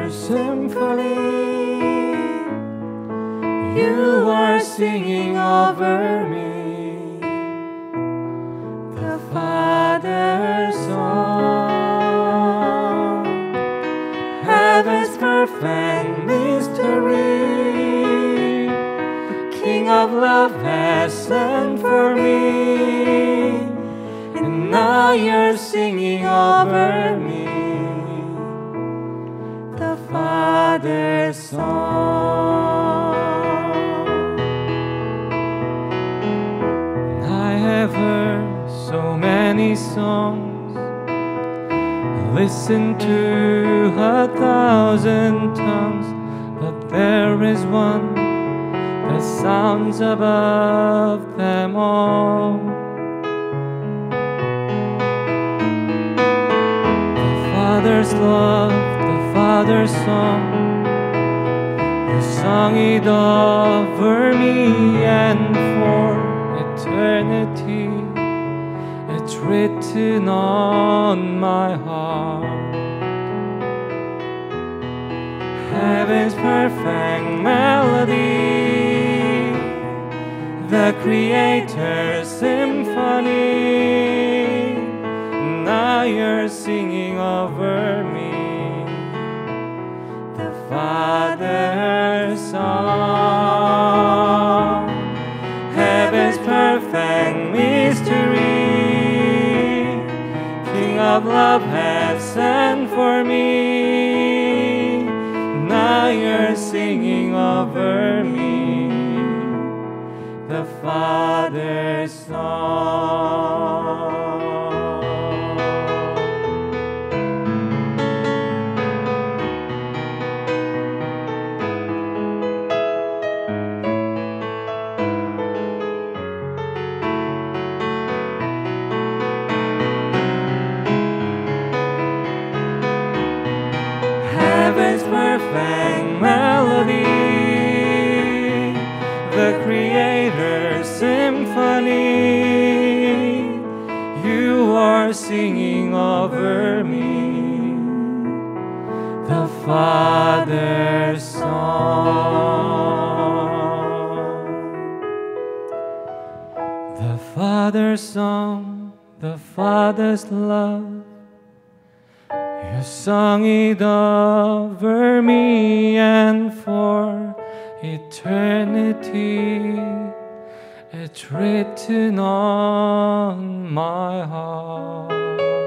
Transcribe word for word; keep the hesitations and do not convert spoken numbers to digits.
symphony. You are singing over me, the Father's song. Heaven's perfect mystery, the King of love has sent for me, and now you're singing over me, the Father's song. I have heard so many songs, listened to a thousand tongues, but there is one that sounds above them all. The Father's love, the Father's song, you sung it over me, and for eternity it's written on my heart. Heaven's perfect melody, the Creator's symphony. Now you're singing over me, the Father's song. Heaven's perfect mystery, King of love has sent for me. Now you're singing over me, the Father's song. Heaven's perfect melody, the Creator's symphony. You are singing over me, the Father's song. The Father's song, the Father's love, you sung it over me, and for eternity it's written on my heart.